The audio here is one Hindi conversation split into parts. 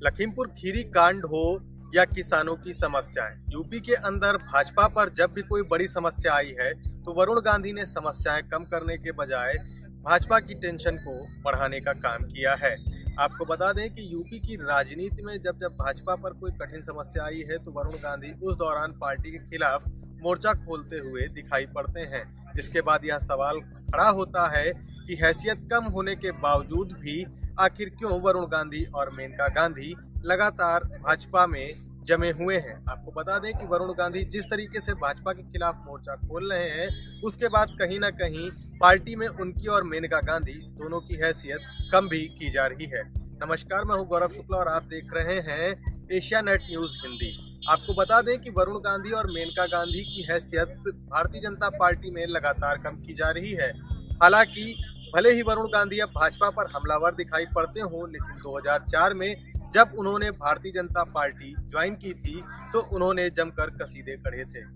लखीमपुर खीरी कांड हो या किसानों की समस्याएं, यूपी के अंदर भाजपा पर जब भी कोई बड़ी समस्या आई है तो वरुण गांधी ने समस्याएं कम करने के बजाय भाजपा की टेंशन को बढ़ाने का काम किया है। आपको बता दें कि यूपी की राजनीति में जब जब भाजपा पर कोई कठिन समस्या आई है तो वरुण गांधी उस दौरान पार्टी के खिलाफ मोर्चा खोलते हुए दिखाई पड़ते हैं। जिसके बाद यह सवाल खड़ा होता है कि हैसियत कम होने के बावजूद भी आखिर क्यों वरुण गांधी और मेनका गांधी लगातार भाजपा में जमे हुए हैं। आपको बता दें कि वरुण गांधी जिस तरीके से भाजपा के खिलाफ मोर्चा खोल रहे हैं उसके बाद कहीं ना कहीं पार्टी में उनकी और मेनका गांधी दोनों की हैसियत कम भी की जा रही है। नमस्कार, मैं हूं गौरव शुक्ला और आप देख रहे हैं एशिया नेट न्यूज हिंदी। आपको बता दें कि वरुण गांधी और मेनका गांधी की हैसियत भारतीय जनता पार्टी में लगातार कम की जा रही है। हालांकि भले ही वरुण गांधी अब भाजपा पर हमलावर दिखाई पड़ते हों, लेकिन 2004 में जब उन्होंने भारतीय जनता पार्टी ज्वाइन की थी तो उन्होंने जमकर कसीदे कढ़े थे।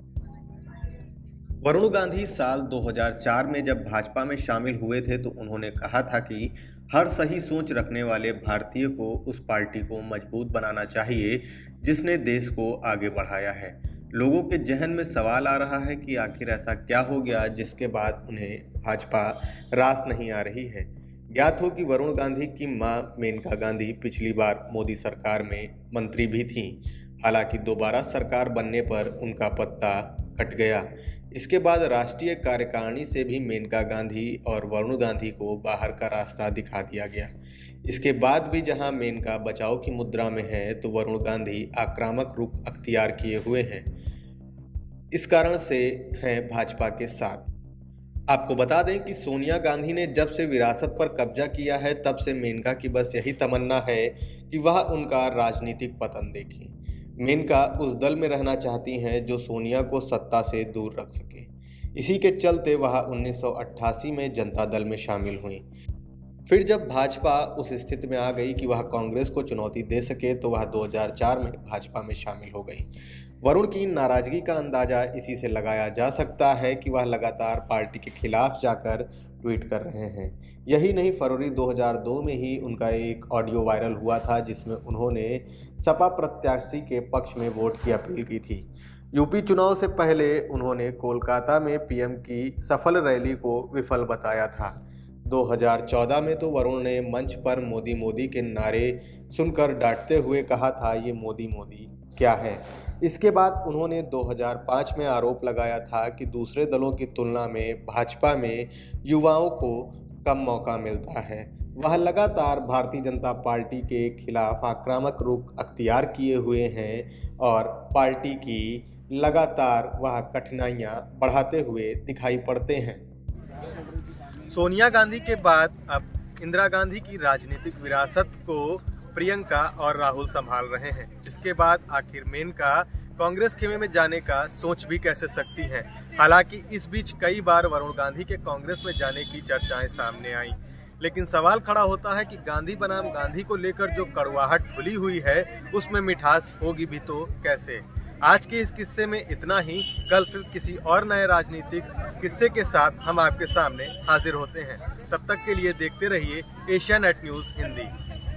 वरुण गांधी साल 2004 में जब भाजपा में शामिल हुए थे तो उन्होंने कहा था कि हर सही सोच रखने वाले भारतीय को उस पार्टी को मजबूत बनाना चाहिए जिसने देश को आगे बढ़ाया है। लोगों के जहन में सवाल आ रहा है कि आखिर ऐसा क्या हो गया जिसके बाद उन्हें भाजपा रास नहीं आ रही है। ज्ञात हो कि वरुण गांधी की मां मेनका गांधी पिछली बार मोदी सरकार में मंत्री भी थीं। हालांकि दोबारा सरकार बनने पर उनका पत्ता कट गया। इसके बाद राष्ट्रीय कार्यकारिणी से भी मेनका गांधी और वरुण गांधी को बाहर का रास्ता दिखा दिया गया। इसके बाद भी जहां मेनका बचाव की मुद्रा में है तो वरुण गांधी आक्रामक रुख अख्तियार किए हुए हैं। इस कारण से हैं भाजपा के साथ। आपको बता दें कि सोनिया गांधी ने जब से विरासत पर कब्जा किया है तब से मेनका की बस यही तमन्ना है कि वह उनका राजनीतिक पतन देखें। मेनका उस दल में रहना चाहती हैं जो सोनिया को सत्ता से दूर रख सके। इसी के चलते वह 1988 में जनता दल में शामिल हुई। फिर जब भाजपा उस स्थिति में आ गई कि वह कांग्रेस को चुनौती दे सके तो वह 2004 में भाजपा में शामिल हो गई। वरुण की नाराजगी का अंदाजा इसी से लगाया जा सकता है कि वह लगातार पार्टी के खिलाफ जाकर ट्वीट कर रहे हैं। यही नहीं, फरवरी 2002 में ही उनका एक ऑडियो वायरल हुआ था जिसमें उन्होंने सपा प्रत्याशी के पक्ष में वोट की अपील की थी। यूपी चुनाव से पहले उन्होंने कोलकाता में पीएम की सफल रैली को विफल बताया था। 2014 में तो वरुण ने मंच पर मोदी मोदी के नारे सुनकर डांटते हुए कहा था, ये मोदी मोदी क्या है। इसके बाद उन्होंने 2005 में आरोप लगाया था कि दूसरे दलों की तुलना में भाजपा में युवाओं को कम मौका मिलता है। वह लगातार भारतीय जनता पार्टी के खिलाफ आक्रामक रुख अख्तियार किए हुए हैं और पार्टी की लगातार वह कठिनाइयां बढ़ाते हुए दिखाई पड़ते हैं। सोनिया गांधी के बाद अब इंदिरा गांधी की राजनीतिक विरासत को प्रियंका और राहुल संभाल रहे हैं, जिसके बाद आखिर मेनका कांग्रेस खेमे में जाने का सोच भी कैसे सकती हैं। हालांकि इस बीच कई बार वरुण गांधी के कांग्रेस में जाने की चर्चाएं सामने आई, लेकिन सवाल खड़ा होता है कि गांधी बनाम गांधी को लेकर जो कड़वाहट खुली हुई है उसमें मिठास होगी भी तो कैसे। आज के इस किस्से में इतना ही। कल फिर किसी और नए राजनीतिक किस्से के साथ हम आपके सामने हाजिर होते हैं। तब तक के लिए देखते रहिए एशिया नेट न्यूज हिंदी।